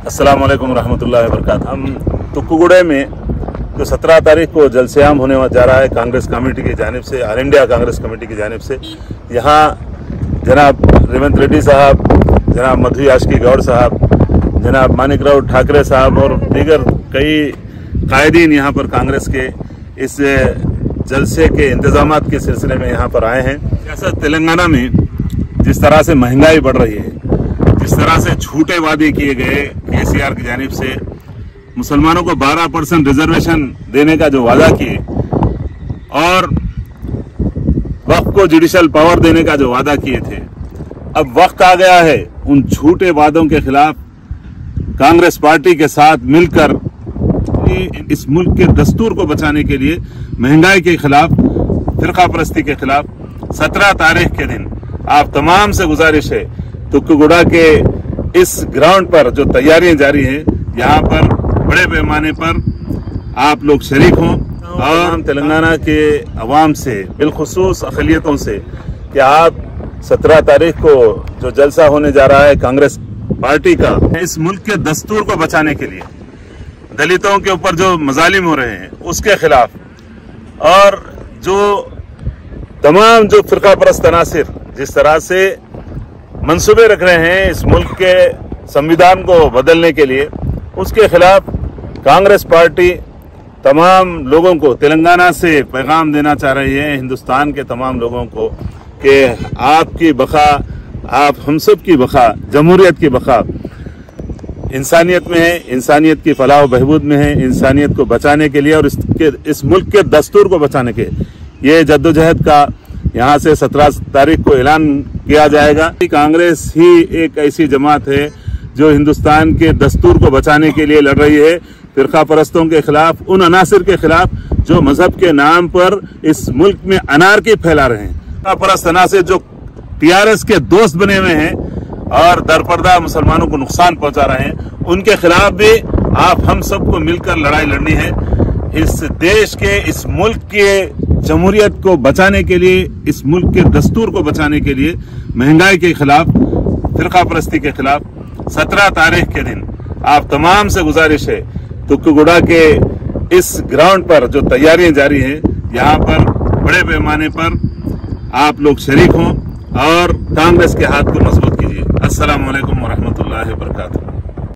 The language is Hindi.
अस्सलाम वालेकुम रहमतुल्लाहि व बरकातहू। हम तुक्कुगुड़े में जो 17 तारीख को जलसेआम होने जा रहा है कांग्रेस कमेटी की जानिब से, ऑल इंडिया कांग्रेस कमेटी की जानिब से, यहाँ जनाब रेवंत रेड्डी साहब, जनाब मधु यास्की गौड़ साहब, जनाब मानिकराव ठाकरे साहब और दीगर कई कायदीन यहाँ पर कांग्रेस के इस जलसे के इंतजामात के सिलसिले में यहाँ पर आए हैं। सियासत तेलंगाना में जिस तरह से महंगाई बढ़ रही है, जिस तरह से झूठे वादे किए गए केसीआर की जानिब से, मुसलमानों को 12% रिजर्वेशन देने का जो वादा किए और वक्फ को जुडिशल पावर देने का जो वादा किए थे, अब वक्त आ गया है उन झूठे वादों के खिलाफ कांग्रेस पार्टी के साथ मिलकर इस मुल्क के दस्तूर को बचाने के लिए, महंगाई के खिलाफ, फिरका परस्ती के खिलाफ 17 तारीख के दिन आप तमाम से गुजारिश है तुक्कुगुड़ा के इस ग्राउंड पर जो तैयारियां जारी हैं, यहाँ पर बड़े पैमाने पर आप लोग शरीक हों और हम तेलंगाना के अवाम से, बिलखुसूस अक़लियतों से, कि आप 17 तारीख को जो जलसा होने जा रहा है कांग्रेस पार्टी का, इस मुल्क के दस्तूर को बचाने के लिए, दलितों के ऊपर जो मजालिम हो रहे हैं उसके खिलाफ, और जो तमाम जो फिरका परस्त तनासिर जिस तरह से मंसूबे रख रहे हैं इस मुल्क के संविधान को बदलने के लिए, उसके खिलाफ कांग्रेस पार्टी तमाम लोगों को तेलंगाना से पैगाम देना चाह रही है, हिंदुस्तान के तमाम लोगों को, कि आपकी बका, आप हम सब की बका, जमहूरियत की बका इंसानियत में है, इंसानियत की फलाह व बहबूद में है, इंसानियत को बचाने के लिए और इस मुल्क के दस्तूर को बचाने के ये जद्दोजहद का यहाँ से 17 तारीख को ऐलान किया जाएगा। कांग्रेस ही एक ऐसी जमात है जो हिंदुस्तान के दस्तूर को बचाने के लिए लड़ रही है, फिरका परस्तों के खिलाफ, उन अनासिर के खिलाफ जो मजहब के नाम पर इस मुल्क में अनारकी फैला रहे हैं। फिरका परस्त अनासिर जो टीआरएस के दोस्त बने हुए हैं और दरपर्दा मुसलमानों को नुकसान पहुंचा रहे हैं, उनके खिलाफ भी आप हम सबको मिलकर लड़ाई लड़नी है। इस देश के, इस मुल्क के जमहूरियत को बचाने के लिए, इस मुल्क के दस्तूर को बचाने के लिए, महंगाई के खिलाफ, फिरका परस्ती के खिलाफ 17 तारीख के दिन आप तमाम से गुजारिश है तुक्कुगुड़ा के इस ग्राउंड पर जो तैयारियां जारी हैं, यहाँ पर बड़े पैमाने पर आप लोग शरीक हों और कांग्रेस के हाथ को मजबूत कीजिए। अस्सलाम वालेकुम व रहमतुल्लाहि व बरकातहू।